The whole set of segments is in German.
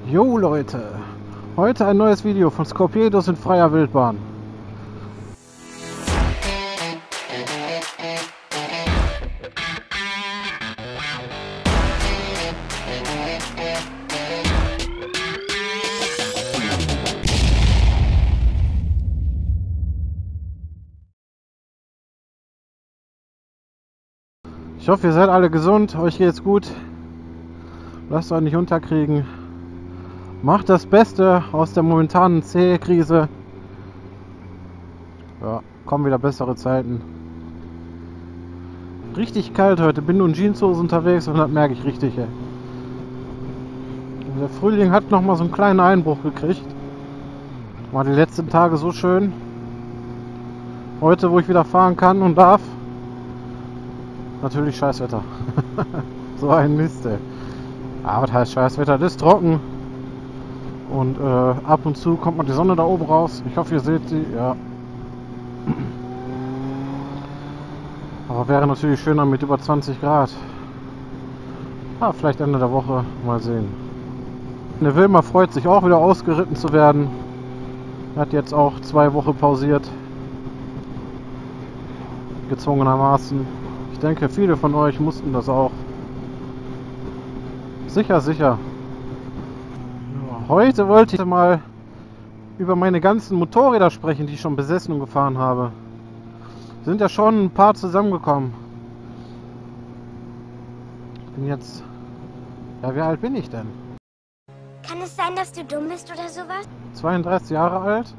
Jo Leute, heute ein neues Video von Scorpedos in freier Wildbahn. Ich hoffe, ihr seid alle gesund, euch geht's gut. Lasst euch nicht unterkriegen. Macht das Beste aus der momentanen C-Krise. Ja, kommen wieder bessere Zeiten. Richtig kalt heute, bin nur in Jeanshose unterwegs und das merke ich richtig. Ey. Der Frühling hat nochmal so einen kleinen Einbruch gekriegt. War die letzten Tage so schön. Heute, wo ich wieder fahren kann und darf, natürlich Scheißwetter. So ein Mist, ey. Aber was heißt Scheißwetter? Das ist trocken. Und ab und zu kommt mal die Sonne da oben raus. Ich hoffe, ihr seht sie. Ja. Aber wäre natürlich schöner mit über 20 Grad. Ah, vielleicht Ende der Woche. Mal sehen. Der Wilma freut sich auch wieder ausgeritten zu werden. Hat jetzt auch 2 Wochen pausiert. Gezwungenermaßen. Ich denke, viele von euch mussten das auch. Sicher, sicher. Heute wollte ich mal über meine ganzen Motorräder sprechen, die ich schon besessen und gefahren habe. Sind ja schon ein paar zusammengekommen. Ich bin jetzt... Ja, wie alt bin ich denn? Kann es sein, dass du dumm bist oder sowas? 32 Jahre alt.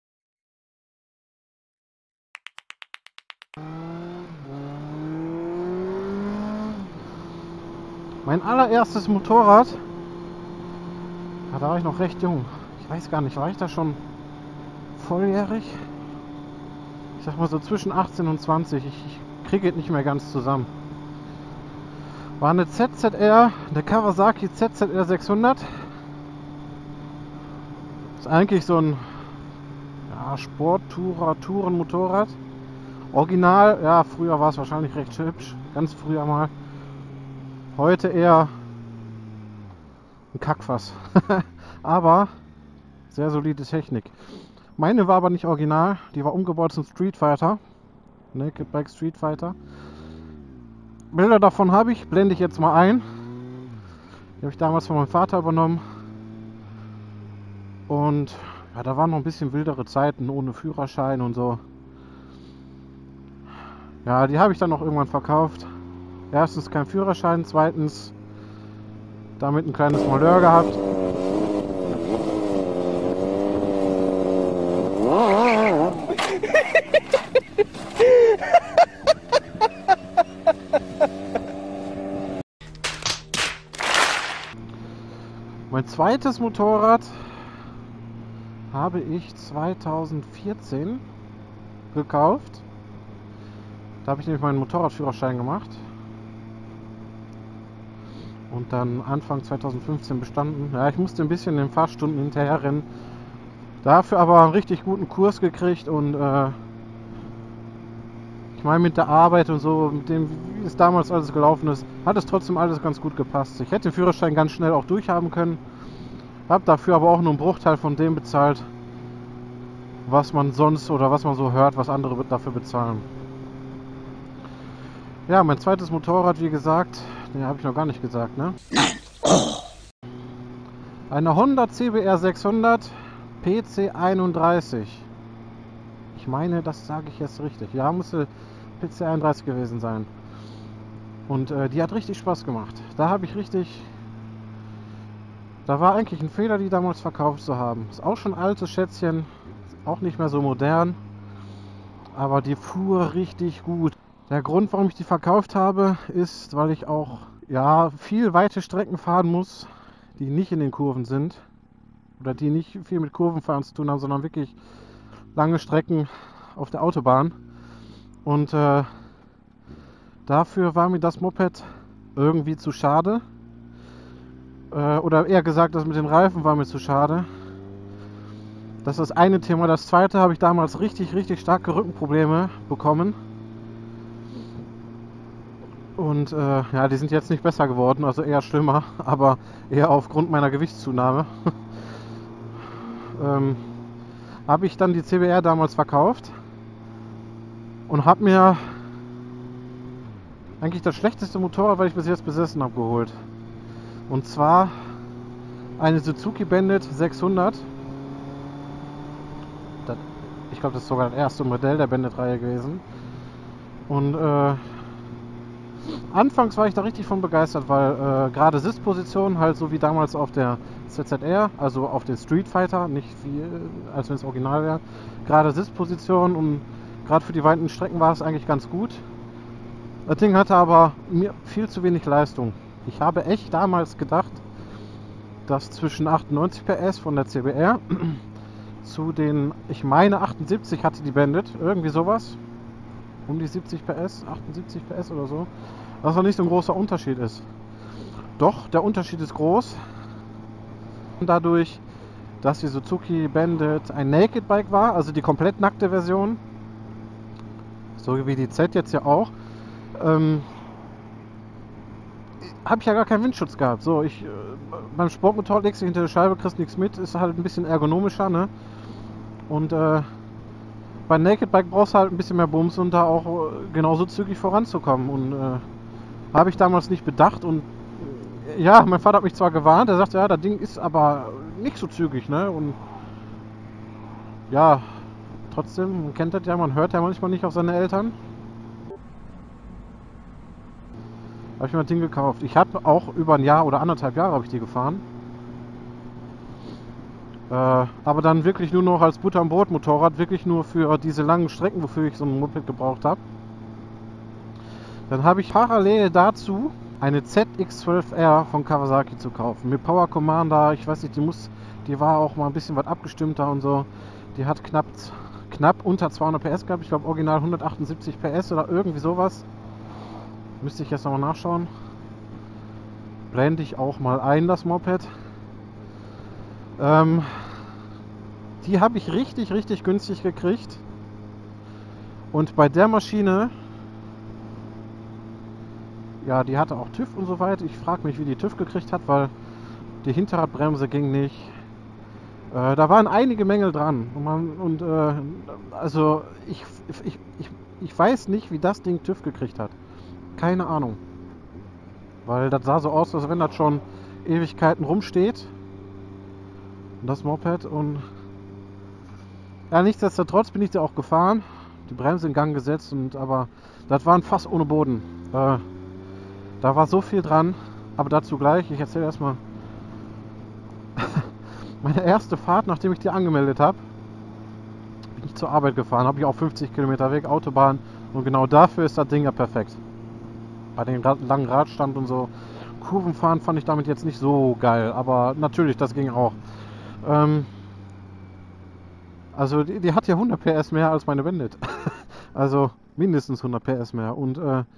Mein allererstes Motorrad, ja, da war ich noch recht jung. Ich weiß gar nicht, war ich da schon volljährig? Ich sag mal so zwischen 18 und 20. Ich kriege es nicht mehr ganz zusammen. War eine ZZR, eine Kawasaki ZZR 600. Ist eigentlich so ein ja, Tourenmotorrad. Original, ja, früher war es wahrscheinlich recht hübsch. Ganz früher mal. Heute eher ein Kackfass. Aber sehr solide Technik. Meine war aber nicht original. Die war umgebaut zum Street Fighter. Naked Bike Street Fighter. Bilder davon habe ich. Blende ich jetzt mal ein. Die habe ich damals von meinem Vater übernommen. Und ja, da waren noch ein bisschen wildere Zeiten ohne Führerschein und so. Ja, die habe ich dann noch irgendwann verkauft. Erstens kein Führerschein, zweitens damit ein kleines Malheur gehabt. Mein zweites Motorrad habe ich 2014 gekauft. Da habe ich nämlich meinen Motorradführerschein gemacht. Und dann Anfang 2015 bestanden. Ja, ich musste ein bisschen in den Fahrstunden hinterher rennen. Dafür aber einen richtig guten Kurs gekriegt und ich meine mit der Arbeit und so, mit dem, wie es damals alles gelaufen ist, hat es trotzdem alles ganz gut gepasst. Ich hätte den Führerschein ganz schnell auch durchhaben können. Habe dafür aber auch nur einen Bruchteil von dem bezahlt, was man sonst oder was man so hört, was andere dafür bezahlen. Ja, mein zweites Motorrad, wie gesagt, den habe ich noch gar nicht gesagt, ne? Nein. Oh. Eine Honda CBR 600 PC 31. Ich meine, das sage ich jetzt richtig. Ja, müsste PC 31 gewesen sein. Und die hat richtig Spaß gemacht. Da habe ich richtig... Da war eigentlich ein Fehler, die damals verkauft zu haben. Ist auch schon ein altes Schätzchen. Auch nicht mehr so modern. Aber die fuhr richtig gut. Der Grund, warum ich die verkauft habe, ist, weil ich auch ja, viel weite Strecken fahren muss, die nicht in den Kurven sind. Oder die nicht viel mit Kurvenfahren zu tun haben, sondern wirklich lange Strecken auf der Autobahn. Und dafür war mir das Moped irgendwie zu schade. Oder eher gesagt, das mit den Reifen war mir zu schade. Das ist das eine Thema. Das zweite habe ich damals richtig starke Rückenprobleme bekommen. Und ja, die sind jetzt nicht besser geworden, also eher schlimmer, aber eher aufgrund meiner Gewichtszunahme. Habe ich dann die CBR damals verkauft und habe mir eigentlich das schlechteste Motorrad, was ich bis jetzt besessen habe, geholt. Und zwar eine Suzuki Bandit 600. Ich glaube, das ist sogar das erste Modell der Bandit-Reihe gewesen. Und anfangs war ich da richtig von begeistert, weil gerade Sitzposition, halt so wie damals auf der ZZR, also auf den Street Fighter, nicht wie als wenn es original wäre, gerade Sitzposition und gerade für die weiten Strecken war es eigentlich ganz gut. Das Ding hatte aber mir viel zu wenig Leistung. Ich habe echt damals gedacht, dass zwischen 98 PS von der CBR zu den, ich meine 78 hatte die Bandit, irgendwie sowas, um die 70 PS, 78 PS oder so, dass noch nicht so ein großer Unterschied ist. Doch, der Unterschied ist groß. Dadurch, dass die Suzuki Bandit ein Naked Bike war, also die komplett nackte Version, so wie die Z jetzt ja auch, habe ich ja gar keinen Windschutz gehabt. So, beim Sportmotor legst du hinter der Scheibe, kriegst nichts mit, ist halt ein bisschen ergonomischer, ne? Und bei Naked Bike brauchst du halt ein bisschen mehr Bums, um da auch genauso zügig voranzukommen. Und habe ich damals nicht bedacht. Und ja, mein Vater hat mich zwar gewarnt, er sagte, ja, das Ding ist aber nicht so zügig, ne? Und ja, trotzdem, man kennt das ja, man hört ja manchmal nicht auf seine Eltern. Habe ich mir das Ding gekauft. Ich habe auch über ein Jahr oder 1,5 Jahre habe ich die gefahren. Aber dann wirklich nur noch als Butter- und Brot-Motorrad, wirklich nur für diese langen Strecken, wofür ich so ein Moped gebraucht habe. Dann habe ich parallel dazu eine ZX12R von Kawasaki zu kaufen. Mit Power Commander, ich weiß nicht, die war auch mal ein bisschen was abgestimmter und so. Die hat knapp unter 200 PS gehabt, ich glaube original 178 PS oder irgendwie sowas. Müsste ich jetzt nochmal nachschauen. Blende ich auch mal ein, das Moped. Die habe ich richtig günstig gekriegt. Und bei der Maschine, ja, die hatte auch TÜV und so weiter. Ich frage mich, wie die TÜV gekriegt hat, weil die Hinterradbremse ging nicht. Da waren einige Mängel dran. Also ich weiß nicht, wie das Ding TÜV gekriegt hat. Keine Ahnung. Weil das sah so aus, als wenn das schon Ewigkeiten rumsteht. Das Moped. Und ja, nichtsdestotrotz bin ich da auch gefahren. Die Bremse in Gang gesetzt. Aber das war ein Fass ohne Boden. Da war so viel dran. Aber dazu gleich. Ich erzähle erstmal meine erste Fahrt, nachdem ich die angemeldet habe. Bin ich zur Arbeit gefahren. Habe ich auch 50 Kilometer weg, Autobahn. Und genau dafür ist das Ding ja perfekt. Bei den langen Radstand und so. Kurvenfahren fand ich damit jetzt nicht so geil. Aber natürlich, das ging auch. Also die hat ja 100 PS mehr als meine Bandit. Also mindestens 100 PS mehr. Und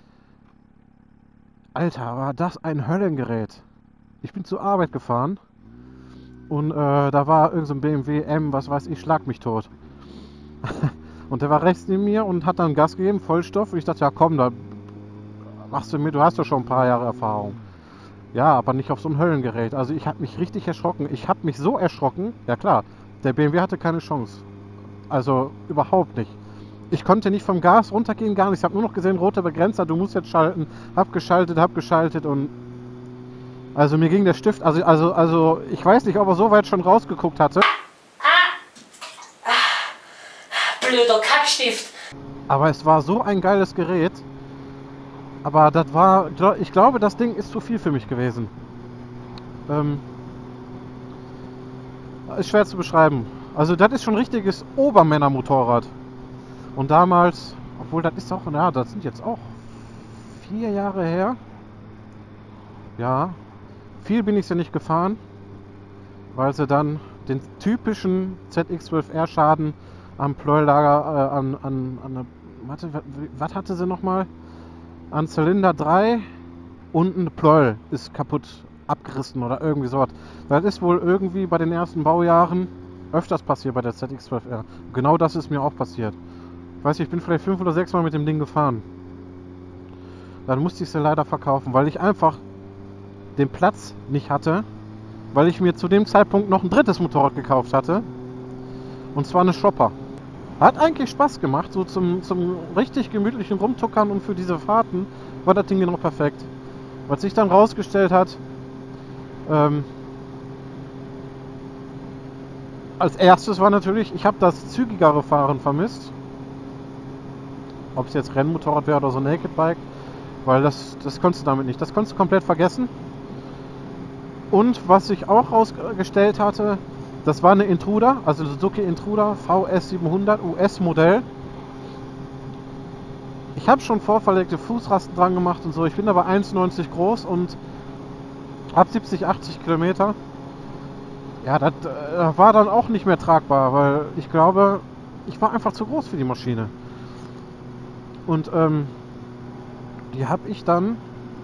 Alter, war das ein Höllengerät. Ich bin zur Arbeit gefahren. Und da war irgend so ein BMW M, was weiß ich, schlag mich tot. Und der war rechts neben mir und hat dann Gas gegeben, Vollstoff. Und ich dachte, ja komm, da machst du mit, du hast ja schon ein paar Jahre Erfahrung. Ja, aber nicht auf so ein Höllengerät. Also ich habe mich richtig erschrocken. Ich habe mich so erschrocken. Ja klar, der BMW hatte keine Chance. Also überhaupt nicht. Ich konnte nicht vom Gas runtergehen, gar nicht. Ich habe nur noch gesehen, roter Begrenzer, du musst jetzt schalten. Hab geschaltet und... Also mir ging der Stift... Also ich weiß nicht, ob er so weit schon rausgeguckt hatte. Blöder Kackstift. Aber es war so ein geiles Gerät. Aber das war... Ich glaube, das Ding ist zu viel für mich gewesen. Ist schwer zu beschreiben. Also das ist schon ein richtiges Obermänner-Motorrad. Und damals... Obwohl, das ist auch... Ja, das sind jetzt auch 4 Jahre her. Ja. Viel bin ich ja nicht gefahren. Weil sie dann den typischen ZX12R Schaden am Pleuellager, warte, was hatte sie nochmal? An Zylinder 3 und ein Pleuel ist kaputt abgerissen oder irgendwie sowas. Das ist wohl irgendwie bei den ersten Baujahren öfters passiert bei der ZX12R. Genau das ist mir auch passiert. Ich weiß nicht, ich bin vielleicht 5 oder 6 Mal mit dem Ding gefahren. dann musste ich sie leider verkaufen, weil ich einfach den Platz nicht hatte, weil ich mir zu dem Zeitpunkt noch ein drittes Motorrad gekauft hatte. Und zwar eine Shopper. Hat eigentlich Spaß gemacht, so zum richtig gemütlichen Rumtuckern, und für diese Fahrten war das Ding genau perfekt. Was sich dann rausgestellt hat, als erstes war natürlich, ich habe das zügigere Fahren vermisst. Ob es jetzt Rennmotorrad wäre oder so Naked Bike, weil das konntest du damit nicht. Das konntest du komplett vergessen. Und was sich auch rausgestellt hatte, das war eine Intruder, also Suzuki Intruder VS700 US-Modell. Ich habe schon vorverlegte Fußrasten dran gemacht und so. Ich bin aber 1,90 groß und habe 70, 80 Kilometer. Ja, das war dann auch nicht mehr tragbar, weil ich glaube, ich war einfach zu groß für die Maschine. Und die habe ich dann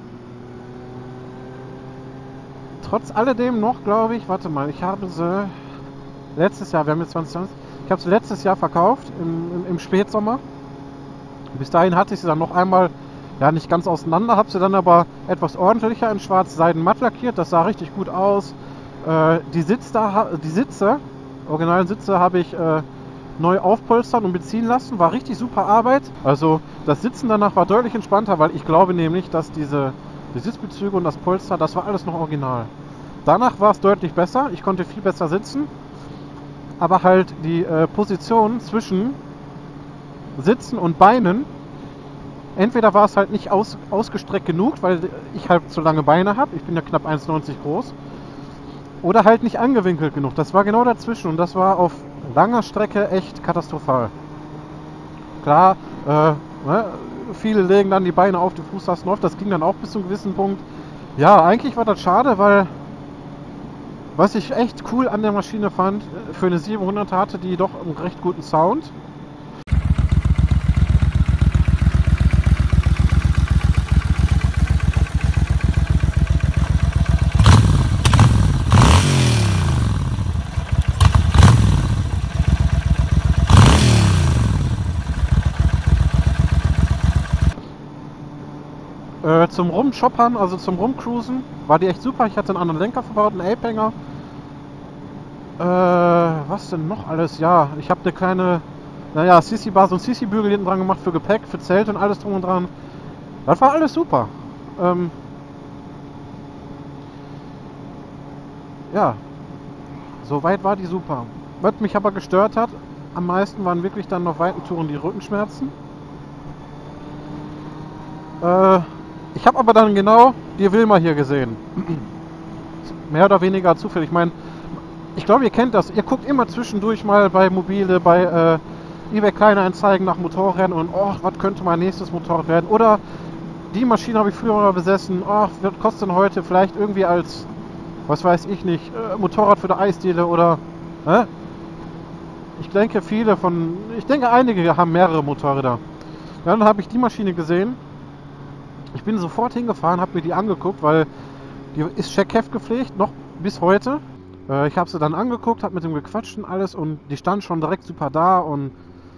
trotz alledem noch, glaube ich, warte mal, ich habe sie letztes Jahr, wir haben jetzt 2020, ich habe sie letztes Jahr verkauft, im Spätsommer. Bis dahin hatte ich sie dann noch einmal, ja, nicht ganz auseinander, habe sie dann aber etwas ordentlicher in schwarz-seiden matt lackiert, das sah richtig gut aus. Die Sitze, originalen Sitze, habe ich neu aufpolstern und beziehen lassen, war richtig super Arbeit. Also das Sitzen danach war deutlich entspannter, weil ich glaube nämlich, dass die Sitzbezüge und das Polster, das war alles noch original. Danach war es deutlich besser, ich konnte viel besser sitzen, aber halt die Position zwischen Sitzen und Beinen, entweder war es halt nicht ausgestreckt genug, weil ich halt zu lange Beine habe, ich bin ja knapp 1,90 groß, oder halt nicht angewinkelt genug. Das war genau dazwischen und das war auf langer Strecke echt katastrophal. Klar, viele legen dann die Beine auf die Fußrasten auf, das ging dann auch bis zu einem gewissen Punkt. Ja, eigentlich war das schade, weil was ich echt cool an der Maschine fand, für eine 700 hatte die doch einen recht guten Sound. Zum Rumshoppern, also zum Rumcruisen, war die echt super. Ich hatte einen anderen Lenker verbaut, einen Ape-Hänger. Was denn noch alles? Ja, ich habe eine kleine, naja, Sissi-Bar, so ein Sissi-Bügel hinten dran gemacht für Gepäck, für Zelt und alles drum und dran. Das war alles super. Ja, soweit war die super. Was mich aber gestört hat, am meisten waren wirklich dann noch Weitentouren die Rückenschmerzen. Ich habe aber dann genau die Wilma hier gesehen. Mehr oder weniger zufällig. Ich meine, ich glaube, ihr kennt das. Ihr guckt immer zwischendurch mal bei Mobile, bei eBay Kleinanzeigen nach Motorrädern und oh, was könnte mein nächstes Motorrad werden? Oder die Maschine habe ich früher mal besessen. Oh, was kostet denn heute vielleicht irgendwie als, was weiß ich nicht, Motorrad für die Eisdiele oder... Ich denke einige haben mehrere Motorräder. Dann habe ich die Maschine gesehen. Ich bin sofort hingefahren, habe mir die angeguckt, weil die ist Checkheft gepflegt, noch bis heute. Ich habe sie dann angeguckt, habe mit dem gequatscht und alles und die stand schon direkt super da und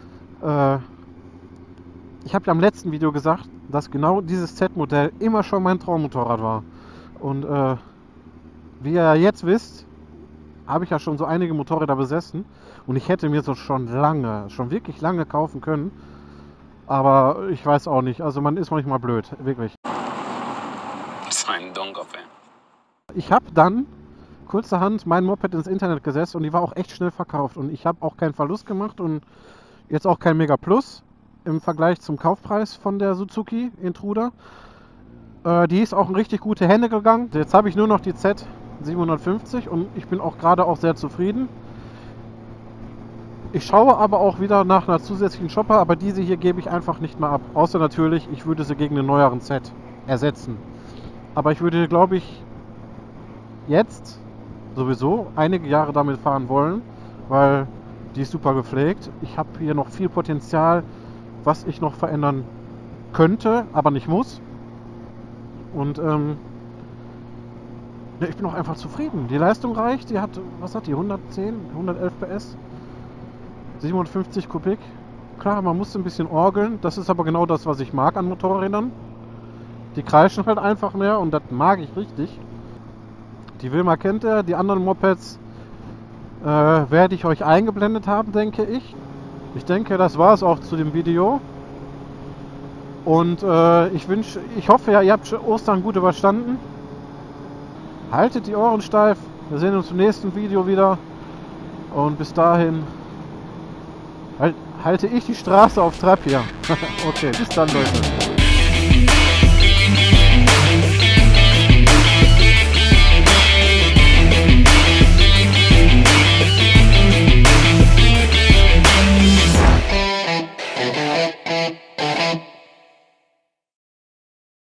ich habe ja im letzten Video gesagt, dass genau dieses Z-Modell immer schon mein Traummotorrad war. Und wie ihr ja jetzt wisst, habe ich ja schon so einige Motorräder besessen und ich hätte mir so schon wirklich lange kaufen können. Aber ich weiß auch nicht, also man ist manchmal blöd, wirklich. So ein Donkerfan. Ich habe dann kurzerhand mein Moped ins Internet gesetzt und die war auch echt schnell verkauft. Und ich habe auch keinen Verlust gemacht und jetzt auch kein Mega Plus im Vergleich zum Kaufpreis von der Suzuki Intruder. Die ist auch in richtig gute Hände gegangen. Jetzt habe ich nur noch die Z750 und ich bin auch gerade auch sehr zufrieden. Ich schaue aber auch wieder nach einer zusätzlichen Shopper, aber diese hier gebe ich einfach nicht mehr ab. Außer natürlich, ich würde sie gegen einen neueren Z ersetzen. Aber ich würde, glaube ich, jetzt sowieso einige Jahre damit fahren wollen, weil die ist super gepflegt. Ich habe hier noch viel Potenzial, was ich noch verändern könnte, aber nicht muss. Und ja, ich bin auch einfach zufrieden. Die Leistung reicht, die hat, was hat die, 110, 111 PS? 57 Kubik. Klar, man muss ein bisschen orgeln. Das ist aber genau das, was ich mag an Motorrädern. Die kreischen halt einfach mehr und das mag ich richtig. Die Wilma kennt ihr, die anderen Mopeds werde ich euch eingeblendet haben, denke ich. Ich denke, das war es auch zu dem Video. Und ich hoffe ja, ihr habt Ostern gut überstanden. Haltet die Ohren steif. Wir sehen uns im nächsten Video wieder. Und bis dahin halte ich die Straße auf Trab hier. Okay, bis dann, Leute.